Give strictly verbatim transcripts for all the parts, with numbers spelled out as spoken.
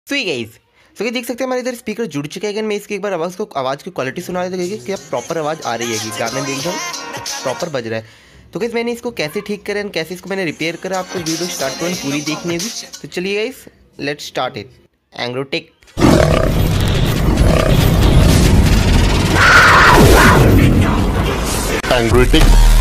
सो ये guys so ये देख सकते हैं हमारे इधर स्पीकर जुड़ चुका है। अगर मैं इसकी एक बार आवाज़ को आवाज़ की क्वालिटी सुना रहा था कि क्या प्रॉपर आवाज़ आ रही है, गाने में एकदम प्रॉपर बज रहा है। तो गाइस मैंने इसको कैसे ठीक करा एंड कैसे इसको मैंने रिपेयर करा, आपको वीडियो स्टार्ट टू एंड पूरी देखनी होगी। तो चलिए guys let's start it. Angrotech Angrotech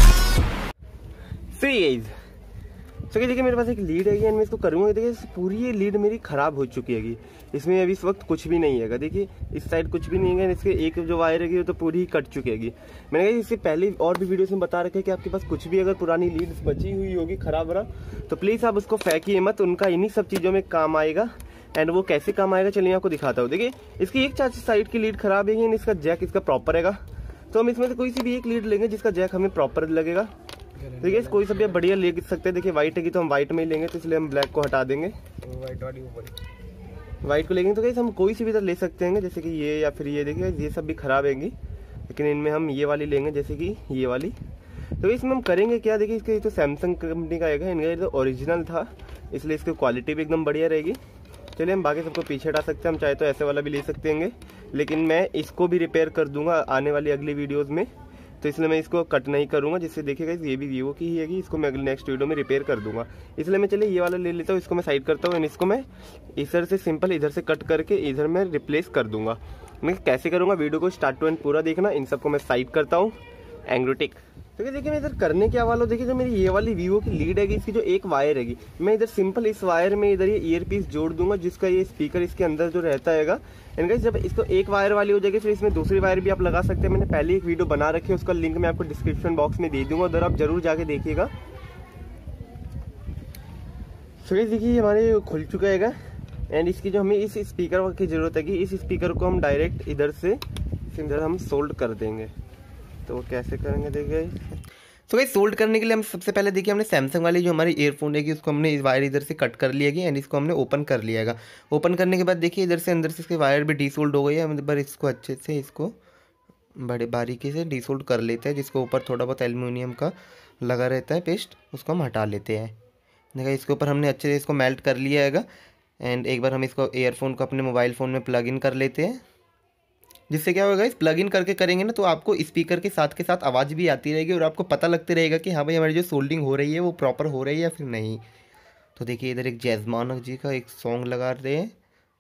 so guys तो देखिए मेरे पास एक लीड है एंड मैं इसको करूँगा। देखिए पूरी ये लीड मेरी ख़राब हो चुकी है, इसमें अभी इस वक्त कुछ भी नहीं है। देखिए इस साइड कुछ भी नहीं है, इसके एक जो वायर है वो तो पूरी ही कट चुकी है। मैंने कहा इससे पहले और भी वीडियोस में बता रखे कि आपके पास कुछ भी अगर पुरानी लीड बची हुई होगी ख़राब रहा तो प्लीज़ आप उसको फेंकिए मत, उनका इन्हीं सब चीज़ों में काम आएगा। एंड वो कैसे काम आएगा चलिए आपको दिखाता हूँ। देखिए इसकी एक चार साइड की लीड ख़राब है, इसका जैक इसका प्रॉपर रहेगा, तो हम इसमें से कोई सी भी एक लीड लेंगे जिसका जैक हमें प्रॉपर लगेगा। देखिए कोई सा भी बढ़िया ले सकते हैं। देखिए व्हाइट है तो हम व्हाइट में ही लेंगे, तो इसलिए हम ब्लैक को हटा देंगे, व्हाइट वाली ऊपर व्हाइट को लेंगे। तो कैसे हम कोई सी भी इधर ले सकते हैं, जैसे कि ये या फिर ये। देखिए ये सब भी खराब हैंगी, लेकिन इनमें हम ये वाली लेंगे जैसे कि ये वाली। तो इसमें हम करेंगे क्या, देखिए इसके तो सैमसंग कंपनी का आएगा, इनका तो ओरिजिनल था इसलिए इसकी क्वालिटी भी एकदम बढ़िया रहेगी। चलिए हम बाकी सबको पीछे हटा सकते हैं, हम चाहे तो ऐसे वाला भी ले सकते हैं, लेकिन मैं इसको भी रिपेयर कर दूंगा आने वाली अगली वीडियोज़ में, तो इसलिए मैं इसको कट नहीं करूंगा। जिससे देखिएगा ये भी वीवो की ही है, इसको मैं अगले नेक्स्ट वीडियो में रिपेयर कर दूंगा। इसलिए मैं चलिए ये वाला ले लेता हूँ, इसको मैं साइड करता हूँ, इसको मैं इधर से सिंपल इधर से कट करके इधर मैं रिप्लेस कर दूंगा। मैं कैसे करूँगा वीडियो को स्टार्ट टू एंड पूरा देखना। इन सबको मैं साइड करता हूँ। एंग्रोटेक तो देखिए मैं इधर करने क्या वाला हूँ। देखिए जो मेरी ये वाली वीवो की लीड है, इसकी जो एक वायर है, मैं इधर सिंपल इस वायर में इधर ये ईयर पीस जोड़ दूंगा, जिसका ये स्पीकर इसके अंदर जो रहता है। एंड गाइस जब इसको एक वायर वाली हो जाएगी फिर इसमें दूसरी वायर भी आप लगा सकते हैं। मैंने पहले एक वीडियो बना रखी है, उसका लिंक मैं आपको डिस्क्रिप्शन बॉक्स में दे दूंगा, उधर आप जरूर जाके देखिएगा। तो गाइस देखिए हमारे खुल चुका है एंड इसकी जो हमें इस स्पीकर की जरूरत है कि इस स्पीकर को हम डायरेक्ट इधर से इधर हम सोल्ड कर देंगे। तो वो कैसे करेंगे देखिए। तो गाइस सोल्ड करने के लिए हम सबसे पहले देखिए हमने सैमसंग वाली जो हमारी ईयरफोन है उसको हमने इस वायर इधर से कट कर लिया गया एंड इसको हमने ओपन कर लिया है। ओपन करने के बाद देखिए इधर से अंदर से इसके वायर भी डीसोल्ड हो गई है। हम एक बार इसको अच्छे से इसको बड़े बारीकी से डीसोल्ड कर लेते हैं, जिसके ऊपर थोड़ा बहुत एल्युमिनियम का लगा रहता है पेस्ट, उसको हम हटा लेते हैं। देखिए इसके ऊपर हमने अच्छे से इसको मेल्ट कर लिया है एंड एक बार हम इसको ईयरफोन को अपने मोबाइल फ़ोन में प्लग इन कर लेते हैं। जिससे क्या होगा इस प्लग इन करके करेंगे ना तो आपको स्पीकर के साथ के साथ आवाज़ भी आती रहेगी और आपको पता लगते रहेगा कि हाँ भाई हमारी जो सोल्डिंग हो रही है वो प्रॉपर हो रही है या फिर नहीं। तो देखिए इधर एक जैज़मान जी का एक सॉन्ग लगा रहे हैं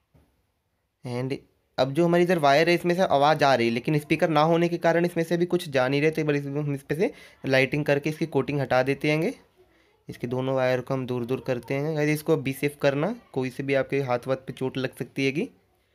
एंड अब जो हमारी इधर वायर है इसमें से आवाज़ आ रही है, लेकिन स्पीकर ना होने के कारण इसमें से भी कुछ जा नहीं रहे। तो एक बार हम इस पर से लाइटिंग करके इसकी कोटिंग हटा देते हैं। इसके दोनों वायर को हम दूर दूर करते हैं। अगर इसको बी सेफ करना, कोई से भी आपके हाथ वाथ पे चोट लग सकती है।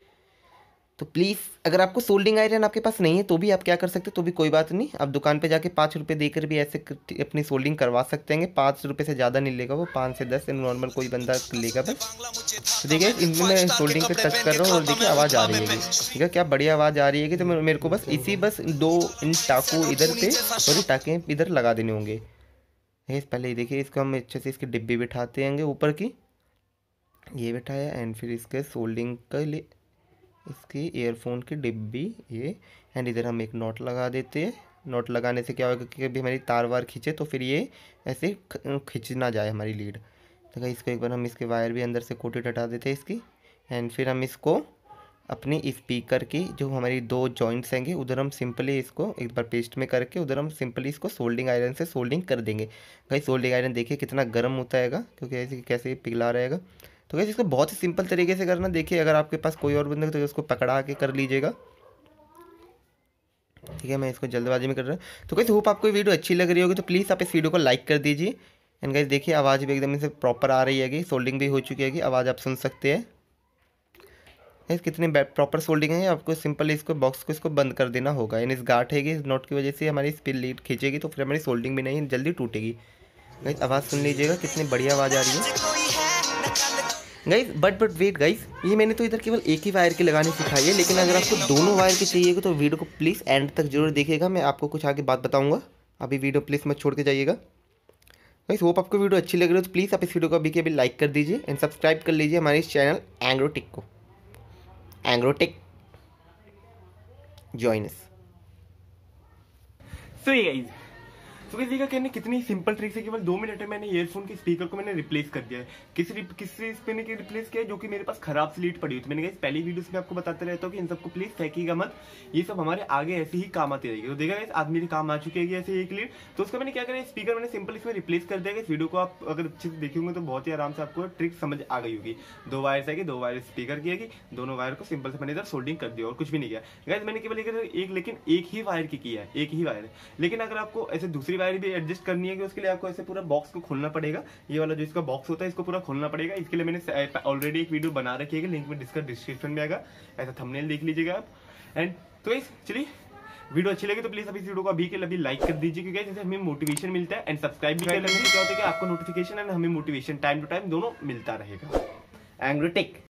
तो प्लीज़ अगर आपको सोल्डिंग आयरन आपके पास नहीं है तो भी आप क्या कर सकते हैं, तो भी कोई बात नहीं, आप दुकान पे जाके पाँच रुपये देकर भी ऐसे अपनी सोल्डिंग करवा सकते हैं। पाँच रुपये से ज़्यादा नहीं लेगा वो, पाँच से दस नॉर्मल कोई बंदा लेगा बस। तो देखिए इनमें मैं सोल्डिंग पे टच कर रहा हूँ और देखिए आवाज़ आ रही है, ठीक है क्या बढ़िया आवाज़ आ रही है। तो मेरे को बस इसी बस दो इन टाकू इधर पे सॉरी टाके इधर लगा देने होंगे। पहले देखिए इसको हम अच्छे से इसकी डिब्बी बिठाते हैं ऊपर की, ये बिठाया एंड फिर इसके सोल्डिंग के लिए इसकी ईयरफोन की डिब्बी ये एंड इधर हम एक नॉट लगा देते हैं। नॉट लगाने से क्या होगा कि कभी हमारी तार वार खींचे तो फिर ये ऐसे खिंच ना जाए हमारी लीड। तो इसको एक बार हम इसके वायर भी अंदर से कोटेड हटा देते हैं इसकी एंड फिर हम इसको अपनी स्पीकर की जो हमारी दो जॉइंट्स हैंगे उधर हम सिंपली इसको एक बार पेस्ट में करके उधर हम सिंपली इसको सोल्डिंग आयरन से सोल्डिंग कर देंगे। भाई सोल्डिंग आयरन देखिए कितना गर्म होता है क्योंकि ऐसे कैसे पिघला रहेगा। तो कैसे इसको बहुत ही सिंपल तरीके से करना। देखिए अगर आपके पास कोई और बंदा तो उसको पकड़ा के कर लीजिएगा, ठीक है। मैं इसको जल्दबाजी में कर रहा हूँ। तो कैसे होप आपको वीडियो अच्छी लग रही होगी, तो प्लीज़ आप इस वीडियो को लाइक कर दीजिए। एंड गाइस देखिए आवाज़ भी एकदम से प्रॉपर आ रही है, सोल्डिंग भी हो चुकी है, आवाज़ आप सुन सकते हैं। इस कितनी प्रॉपर सोल्डिंग है, आपको सिंपल इसको बॉक्स को इसको बंद कर देना होगा। इन इस गांठ है इस नोट की वजह से हमारी स्पीड लीड खींचेगी तो फिर हमारी सोल्डिंग भी नहीं जल्दी टूटेगी। गाइस आवाज़ सुन लीजिएगा कितनी बढ़िया आवाज़ आ रही है guys. But but wait guys, ये मैंने तो इधर केवल एक ही वायर की लगानी सिखाई है, लेकिन अगर आपको दोनों वायर की चाहिएगा तो वीडियो को प्लीज़ एंड तक जरूर देखिएगा। मैं आपको कुछ आगे बात बताऊंगा, अभी वीडियो प्लीज़ मत छोड़ के जाइएगा। गाइस होप आपको वीडियो अच्छी लग रही है तो प्लीज़ आप इस वीडियो को अभी के अभी लाइक कर दीजिए एंड सब्सक्राइब कर लीजिए हमारे इस चैनल एंग्रोटेक को। Angrotech join us. So guys तो गाइस देखा कहने कितनी सिंपल ट्रिक है, केवल दो मिनट में मैंने ईयरफोन के स्पीकर को मैंने रिप्लेस कर दिया है। किस किस मैंने रिप्लेस किया है, जो कि मेरे पास खराब स्लीट पड़ी हुई थी। मैंने गाइस पहली वीडियोस में आपको बताते रहता हूँ कि इन सबको प्लीज फेंकीगा मत, ये सब हमारे आगे ऐसे ही काम आती रहेगी। तो देखा गाइस आज मेरे काम आ चुके हैं ऐसे एक लीड। तो उसका मैंने क्या करा, स्पीकर मैंने सिंपल इसमें रिप्लेस कर दिया। इस वीडियो को आप अगर अच्छे से देखेंगे तो बहुत ही आराम से आपको ट्रिक समझ आ गई होगी। दो वायर आएगी, दो वायर स्पीकर की आएगी, दोनों वायर को सिंपल से मैंने इधर सोल्डिंग कर दिया और कुछ भी नहीं किया। गाइस मैंने केवल एक लेकिन एक ही वायर की किया है, एक ही वायर। लेकिन अगर आपको ऐसे दूसरी वायर भी एडजस्ट करनी है कि उसके लिए आपको ऐसे पूरा बॉक्स को खोलना पड़ेगा। ये वाला जो इसका बॉक्स होता है इसको पूरा खोलना पड़ेगा। इसके लिए मैंने ऑलरेडी एक वीडियो बना रखी है, लिंक में डिस्क्रिप्शन में आएगा, ऐसा थंबनेल देख लीजिएगा आप। एंड तो गाइस चलिए वीडियो अच्छी लगी तो प्लीज अभी इस वीडियो को अभी के अभी लाइक कर दीजिए, क्योंकि जैसे हमें मोटिवेशन मिलता है। एंड सब्सक्राइब भी कर लेंगे, क्या होता है कि आपको नोटिफिकेशन एंड हमें मोटिवेशन टाइम टू टाइम दोनों मिलता रहेगा। Angry take.